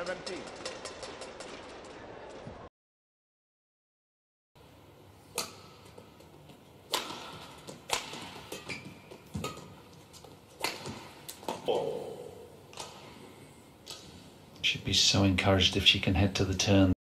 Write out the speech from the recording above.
17. She'd be so encouraged if she can head to the turn.